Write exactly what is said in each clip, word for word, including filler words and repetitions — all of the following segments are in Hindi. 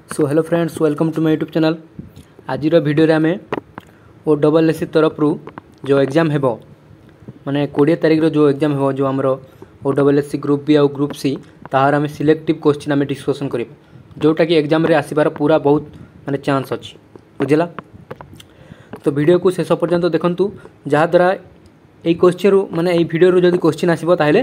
So hello friends, welcome to my YouTube channel. आज भिडियो आम ओ डबल एस तरफ जो एग्जाम हेबो माने कोड़े तारीख रो जो एग्जाम हेबो जो आमर O double S group B आउ ग्रुप सी ताहार आम सिलेक्टिव क्वेश्चन आम डिस्कसन करिबा जोटा कि एग्जाम रे आसीबार पूरा बहुत माने चांस अछि बुझिला। तो वीडियो को शेष पर्यंत देखंतु जहा द्वारा ए क्वेश्चन रो माने ए वीडियो रो जदी क्वेश्चन आसीबो ताहेले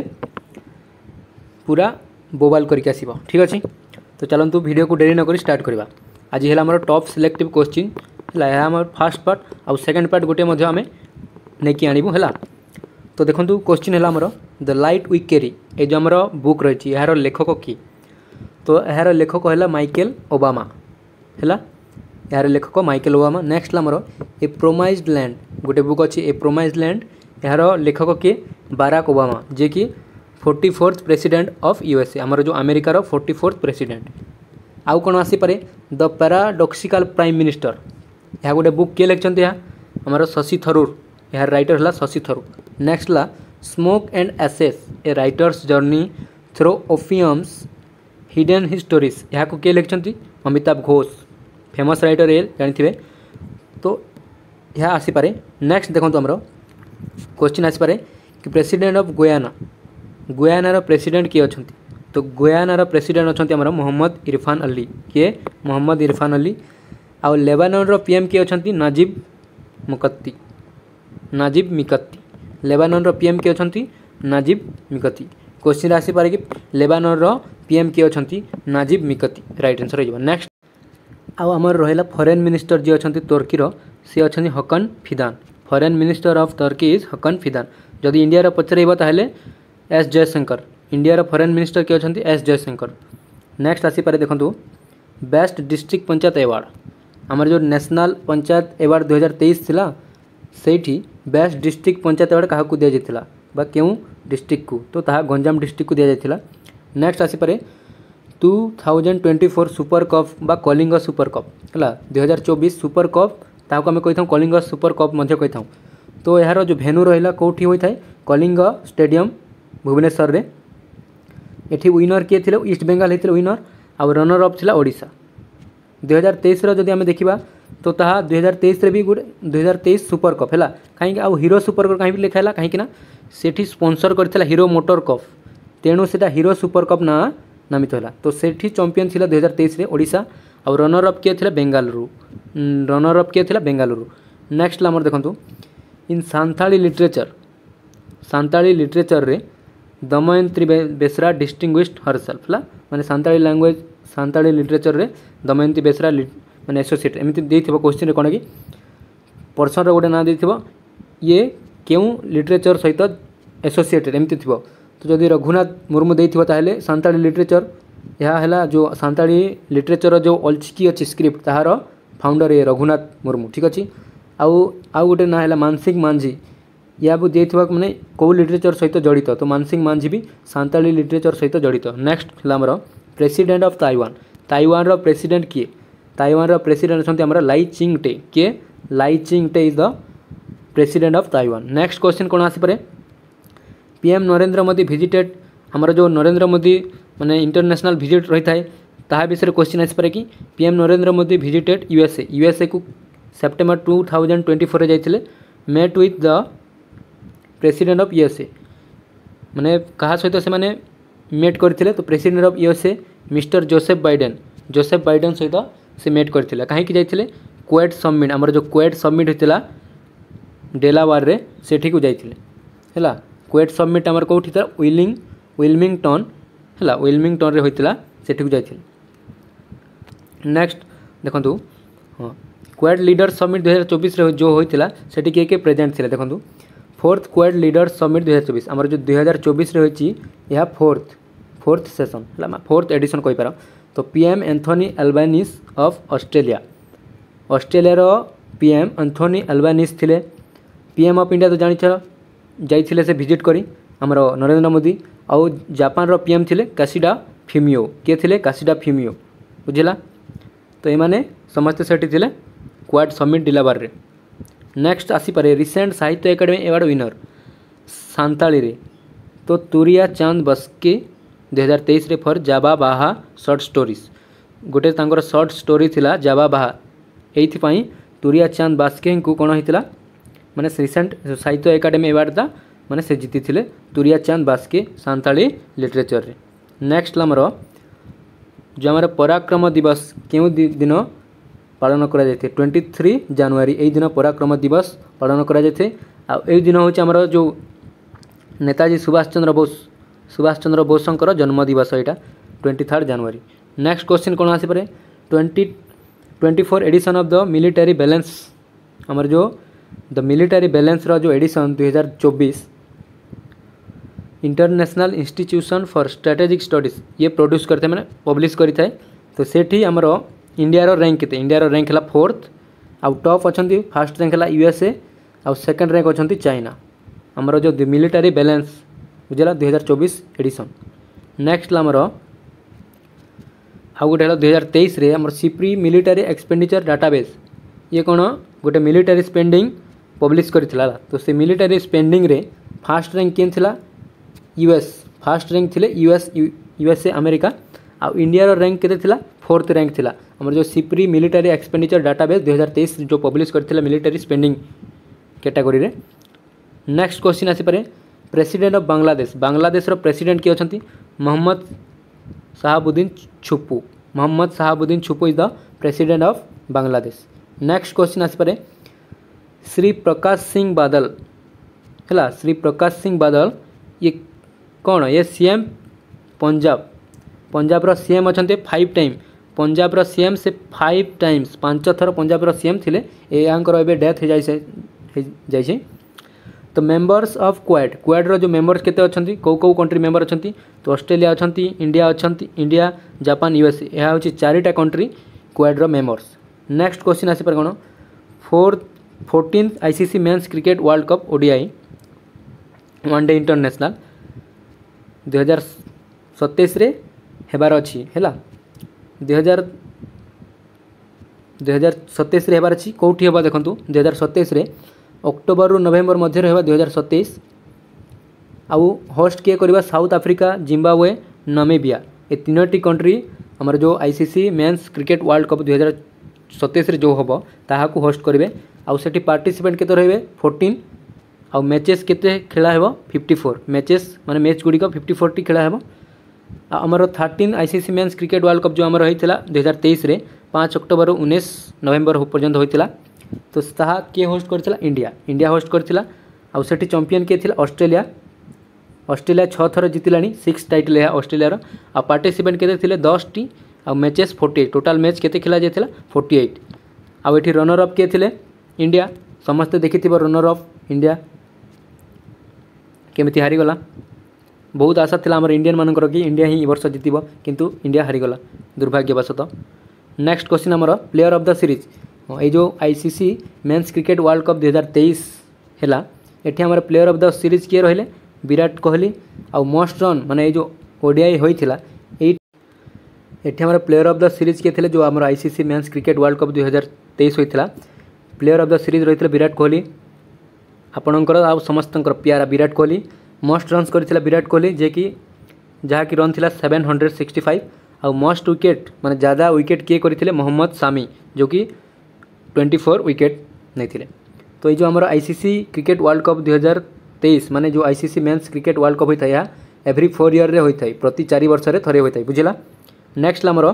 पूरा बोबाल करके आसीबो। ठीक अछि, तो चलतु वीडियो को डेरी नक स्टार्ट करवा। आज है आम टॉप सिलेक्टिव क्वेश्चन है आम फास्ट पार्ट आउ सेकंड पार्ट गोटे आम नहीं आणबू है। तो देखो क्वेश्चन है आमर द लाइट वी कैरी ये जो आमर बुक रही यार लेखक किए, तो यार लेखक है माइकेल ओबामा है, यार लेखक माइकेल ओबामा। नेक्स्ट आमर ए प्रोमाइज्ड लैंड गोटे बुक अच्छी ए प्रोमाइज्ड लैंड यार लेखक किए बाराक ओबामा जे कि forty fourth president of USA आमर जो अमेरिकार फोर्टी फोर्थ प्रेसिडेंट। आउ कौन आसीपे द पैराडॉक्सिकल प्राइम मिनिस्टर यह गोटे बुक किए लिखते हैं आमर शशि थरूर यार राइटर है शशि थरूर। नेक्स्ट ला smoke and ashes a writer's journey through opium's hidden histories यहाँ को किए लिखते अमिताभ घोष फेमस राइटर ये जानते। तो यह आसीपे। नेक्स्ट देखो आमर क्वेश्चन आसीपे कि प्रेसिडेंट ऑफ गुयाना गुयानार प्रेसिडेंट किए अच्छा, तो गुयानार प्रेसिडेंट अच्छा आमर मोहम्मद इरफान अली किए मोहम्मद इरफान अली। आउ लेबानन पीएम किए अच्छा Najib Mikati Najib Mikati Lebanon PM किए अच्छा नाजिब मिकत्ती। क्वेश्चन आसीपे कि लेबानन पीएम किए अच्छा नाजिब मिकत्ती राइट आंसर हो। नेक्स्ट आउ आमर रहा फॉरेन मिनिस्टर जी अच्छा तुर्कीर सी अच्छा Hakan Fidan foreign minister of Turkey is Hakan Fidan. जदि इंडिया पचारे ताहले S Jaishankar India foreign minister किए अच्छा एस जयशंकर। नेक्स्ट आसीपे देखो बेस्ट डिस्ट्रिक्ट पंचायत अवार्ड आमर जो नेशनल पंचायत अवार्ड दुई हजार तेईस थिला सेठी बेस्ट डिस्ट्रिक्ट पंचायत अवार्ड क्या दि जाता बा क्यों डिस्ट्रिक्ट को, तो ताहा गंजाम डिस्ट्रिक्ट को दि जाता। नेक्स्ट आसीपे two thousand twenty four super cup बा कलिंग सुपर कप है दुई हजार चौबीस सुपर कप ताको आम कही कलिंग सुपर कप कही था। तो यार जो भेन्यू रहा कौटी होता है कलिंग स्टेडियम भुवनेश्वर रे। एठी विनर किए थे ईस्ट बेंगल होते विनर आउ रनर अप थिला ओडिशा। दुई हजार तेईस जदि आम देखा तो ताहा दुई हजार तेईस भी गोटे दुई हजार तेईस सुपर कप है कहीं आउ हीरो सुपर कप कहीं लिखाला कहीं सेठी स्पॉन्सर करथिला हीरो मोटर कप तेणु से हीरो सुपर कप ना नामित है। तो सेठी चैंपियन थिला दुई हजार तेईस ओडिशा आउ रनर अप किए थे बेंगालुरु रनर अप किए थे बेंगालुरु। नेक्स्ट आमर देखो इन सांथाली लिटरेचर सांथाली लिटरेचर रे दमयंती बेसरा डिस्टिंग्विश्ड हरसेल्फ है माने सांथाली लैंग्वेज सांथाली लिटरेचर रे दमयंती बेसरा माने एसोसिएट एमती देथिबो क्वेश्चन रे कोन कि पर्सन रो गोटे ना देथिबो ये क्यों लिटरेचर सहित एसोसिएटेड एमती थिबो। तो जदि रघुनाथ मुर्मू देथिबो ताहेले सांथाली लिटरेचर यह है जो सांथाली लिटरेचर जो अलचिकी अच्छी स्क्रिप्ट ताहार फाउंडर ये रघुनाथ मुर्मू। ठीक अच्छे। आउ आउ गोटे ना है मानसिंह मांझी या भी देथिबा माने कौ लिटरेचर सहित जड़ित, तो मानसिंह मांझी भी सांथाली लिटरेचर सहित जड़ित। नेक्स्ट है प्रेसिडेंट ऑफ ताइवान ताइवान रो प्रेसिडेंट किए ताइवान रो प्रेसिडेंट अच्छा आमर लाई चिंग टे किए Lai Ching Te is the president of Taiwan. Next question कौन आसीपे पीएम नरेंद्र मोदी विजिटेड आमर जो नरेंद्र मोदी माने इंटरनेशनल विजिट रही है ता विषय क्वेश्चन आसीपे कि PM Narendra Modi visited USA USA को September two thousand twenty four जाइए met with the president of USA माने कहा सहित से माने मेट करथिले, तो president of USA mister Joseph Biden Joseph Biden सहित से मेट करथिले कहीं जाइए क्वेट समिट आमर जो क्वेट समिट होता डेलावार रे सेठी को जाइए है क्वेट समिट आमर कौटी था विलिंग विल्मिंगटन है विल्मिंगटन रे होता सेठी को जाइए। नेक्स्ट देखो हाँ क्वेट लीडर समिट दुई हजार चौबीस जो होता सेठी किए किए प्रेजेंट थे। देखो फोर्थ क्वेट लीडर समिट दुई हजार चौबीस आमर जो दुई हजार चौबीस रही यह फोर्थ फोर्थ सेसन है फोर्थ एडिशन कहींपार। तो PM Anthony Albanese of Australia Australia PM Anthony Albanese थिले। पीएम ऑफ इंडिया तो जानी जाइए से विजिट करी आमर नरेंद्र मोदी आउ जापान रो पीएम थिले काशिडा फ्यूमियो किए थिले काशिडा फ्यूमियो बुझला। तो ये समस्ते सेठी थिले क्वाड समिट डिलाबार रे। नेक्स्ट आसीपे recent Sahitya academy award winner Santali रे तो तुरिया चांद बस्के दुई हजार तेईस फॉर जाबा बाहा सर्ट स्टोरीज गोटे तांकर शॉर्ट स्टोरी थिला जावा बाहा एइथिपाई तुरिया चांद बास्के को कौन होता माने रिसेंट साहित्य एकाडेमी अवार्ड था माने से जीति थिले तुरिया चांद बास्के सांताली लिटरेचर रे। नेक्स्ट आमर जो आम पराक्रम दिवस क्यों दिन पालन करा जाए ट्वेंटी थ्री जनवरी यही दिन पराक्रम दिवस पालन करा जाए। आ दिन हूँ आमर जो नेताजी सुभाष चंद्र बोस सुभाष चंद्र बोसंकर जन्म दिवस यहाँ twenty third January. Next question कौन आसीपे twenty twenty four edition of the military balance आमर जो द मिलिटरी बैलेंस रो जो एडिशन दुई हजार चौबीस international institution for strategic studies ये प्रोड्यूस करते मैंने पब्लिश करी थाए। तो सेठी आमर इंडिया रो रैंक केते इंडिया रो रैंक है फोर्थ आउ टॉप अच्छा फास्ट रैंक है यूएसए आउ सेकेंड रैंक अच्छा चाइना आमर जो मिलिटरी बैलेंस बुझेगा दुई हजार चौबीस एडिशन। नेक्स्ट आमर आउ गोटे दुई हजार तेईस आम सिप्री मिलिटरी एक्सपेंडिचर डाटाबेस ये कौन गोटे मिलिटरी स्पेंडिंग पब्लिश करथिला। तो से मिलिटरी स्पेंडिंग रे फास्ट रैंक केन थिला यूएस फास्ट रैंक थिले यूएस यूएसए अमेरिका आ इंडिया रो रैंक केते थिला फोर्थ रैंक थिला हमर जो सिप्री मिलिटरी एक्सपेंडिचर डाटाबेस दुई हजार तेईस जो पब्लिश करथिला मिलिटरी स्पेंडिंग कैटेगरी रे। नेक्स्ट क्वेश्चन आसी पारे प्रेसिडेंट ऑफ बांग्लादेश बांग्लादेश रो प्रेसिडेंट किए अछंती Mohammed Shahabuddin Chuppu Mohammed Shahabuddin Chuppu is the president of Bangladesh. Next question आसी पारे श्री प्रकाश सिंह बादल है श्री प्रकाश सिंह बादल ये कौन ये सीएम पंजाब पंजाब रो सीएम अछंते फाइव टाइम पंजाब रो सीएम से फाइव टाइम्स पांच थर पंजाब रो सीएम थिले यांकर एबे डेथ हो जाइसे जाइसे जाइसे। तो मेंबर्स ऑफ क्वाड क्वाड रो जो मेंबर्स केते अछंती को को कंट्री मेंबर अछंती तो ऑस्ट्रेलिया अछंती इंडिया अछंती इंडिया जापान यूएसए यह होची चारिटा कंट्री क्वाड रो मेंबर्स। नेक्स्ट क्वेश्चन आसी पर कोन fourth fourteenth ICC men's cricket world cup ODI one day international दुई हजार सतैश रे हेबार अच्छी है दुई हजार दुई हजार सतैश रे हेबार अच्छी कौटी हेबा देखंतु दुई हजार सतैश रे अक्टोबर रु नवेम्बर मध्य हेबा दुई हजार सतैश आउ होस्ट किए करबा साउथ अफ्रीका जिम्बाब्वे नामीबिया ए तीनोटी कंट्री हमर जो ICC men's cricket world cup दुई हजार सतैश रे जो हम ताहाकू होस्ट करेंगे आउ सेठी पार्टिसिपेंट केते रहिबे फोर्टीन आउ मैचेस केते खेला हेबो फिफ्टी फोर मैचेस माने मैच गुडी को फिफ्टी फोर टी खेला हेबो। आमर thirteen ICC men's cricket world cup जो आमर होइतिला दुई हजार तेईस रे पाँच अक्टोबर उन्नीस नवेम्बर पर्यंत होइतिला। तो ताहा किए होस्ट करथिला इंडिया इंडिया होस्ट करथिला आउ सेठी चैंपियन के थिला ऑस्ट्रेलिया ऑस्ट्रेलिया छह थर जीतिलानी सिक्स टाइटल है ऑस्ट्रेलिया रो आ पार्टिसिपेंट केते थिले दस टी आ matches forty eight total match केते खेला जाइथिला फोर्टी एट आउ एठी रनर अप किए थिले इंडिया समस्त देखिथिबो रनर अप इंडिया केमिति हारिगला बहुत आशा थिला हमर इंडियन मानकर कि इंडिया ही वर्ष जितिबो किंतु इंडिया हारिगला दुर्भाग्यवशतः। नेक्स्ट क्वेश्चन हमर प्लेयर ऑफ द सीरीज ये जो ICC men's cricket world cup दुई हजार तेईस है एठी हमर प्लेयर ऑफ द सीरीज किए रहिले विराट कोहली आउ मोस्ट रन माने जो ओडीआई होइथिला एठी हमर प्लेयर ऑफ द सीरीज किए थिले जो हमर ICC men's cricket world cup दुई हजार तेईस होइथिला प्लेयर ऑफ द सीरीज रहिथिला विराट कोहली आपणकर आ समस्तंकर प्यारा विराट कोहली मोस्ट रन्स करथिला विराट कोहली जे कि जहाँ कि रन थिला सेवन हंड्रेड सिक्सटी फाइव आउ मोस्ट विकेट माने ज़्यादा विकेट किए करथिले मोहम्मद सामी जो कि ट्वेंटी फोर विकेट नहीं थिले। तो ये जो हमारा आईसीसी क्रिकेट वर्ल्ड कप दुई हजार तेईस माने जो ICC men's cricket world cup होता है एवरी फोर इयर रे होता है प्रति चार वर्ष रे थरे होता है बुझला। नेक्स्ट आमर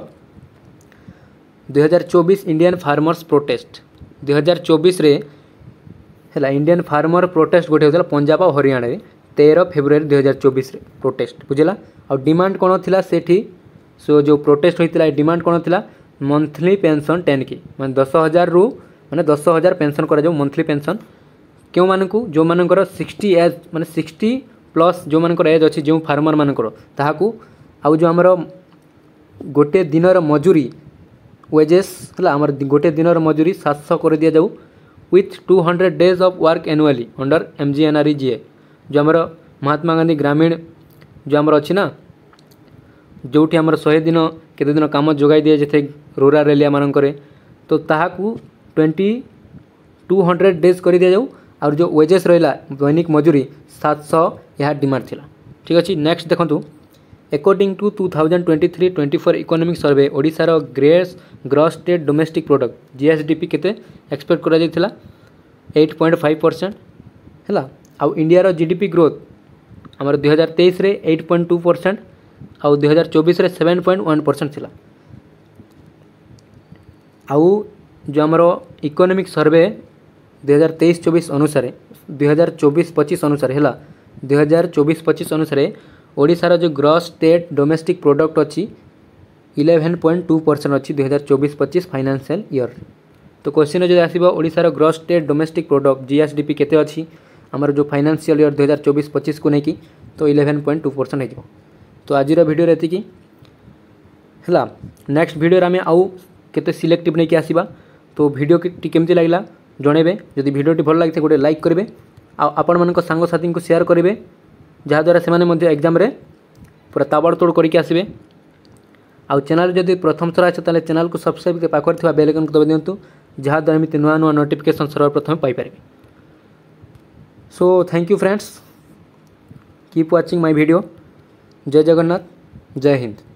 दुई हजार चौबीस इंडियन फार्मर्स प्रोटेस्ट दुई हजार चौबीस रे है इंडियन फार्मर प्रोटेस्ट गोटे होता पंजाब और हरियाणा रे तेरह फेब्रुआरी दुई हजार चौबीस प्रोटेस्ट बुझला। और डिमांड कौन थिला सेठी सो जो प्रोटेस्ट होता है डिमांड कौन थिला मंथली पेंशन टेन की मैं दस हजार रु मैंने दस हजार पेंशन करा जाऊ मंथली पेंशन क्यों मानकू जो मानकर सिक्सटी एज माने सिक्सटी प्लस जो मानकर एज अच्छी जो फार्मर मानकर ताहाकू आउ जो आमर गोटे दिनर मजूरी वेजेस है आमर गोटे दिनर मजूरी सात सौ कर दि जाऊ with two hundred days of work annually under M G N R G A जो आमर महात्मा गांधी ग्रामीण जो आमर अच्छी ना जोठी आमर शहे दिन केते दिन काम जोगाई दिए जे रूराल एरिया मानक तो ताहाकू ट्वेंटी टू हंड्रेड डेज कर दि जाऊ और जो वेजेस रहा दैनिक मजूरी सात सौ यह डिमांड थिला ठीक अच्छे। नेक्स्ट देखंतु according to two thousand twenty three twenty four economic survey ओडिशार grace gross state domestic product GSDP केते एक्सपेक्ट करा जायतिला एट पॉइंट फाइव परसेंट है। आउ इंडिया जीडीपी ग्रोथ आमर दुई हजार तेईस रे एट पॉइंट टू परसेंट आउ दुई हजार चौबीस रे सेवेन पॉइंट वन परसेंट थिला। आउ जो आमर इकोनॉमिक सर्वे दुई हजार तेईस चौबीस अनुसार दुई हजार चौबीस पच्चीस अनुसार है दुई हजार चौबीस पच्चीस अनुसार ओडिशार जो ग्रॉस स्टेट डोमेस्टिक प्रोडक्ट अच्छी इलेवेन पॉइंट टू परसेंट अच्छी दुई हजार चौबीस पच्चीस फाइनेंशियल ईयर। तो क्वेश्चन जो आसो ओडिशार gross state domestic product GSDP केते अच्छी आमर जो फाइनेंशियल ईयर दुई हजार चौबीस पच्चीस को लेकिन तो इलेवेन पॉइंट टू परसेंट हो। तो आज भिडियो एतिकी है। नेक्स्ट भिडियो आम आउ केते सिलेक्टिव नहीं आसवा। तो भिडियो केमती लगला जनइबे। जदि भिडियोटी भल लगी गोटे लाइक करेंगे आपण मान सांगसाथी को शेयर करेंगे जहाँद्वारा से एग्जाम रे पूरा ताबड़तोड़ करके आसबे। आउ चैनल जदि प्रथम थर आछे ताले चैनल को सब्सक्राइब पाखर थिबा बेल आइकन को दबाइ दियंतु जहाँद्वारा एमती नुआ नुआ नोटिफिकेशन सर्वप्रथम पाई पारिबे। So thank you friends, keep watching my video. जय जगन्नाथ, जय हिंद।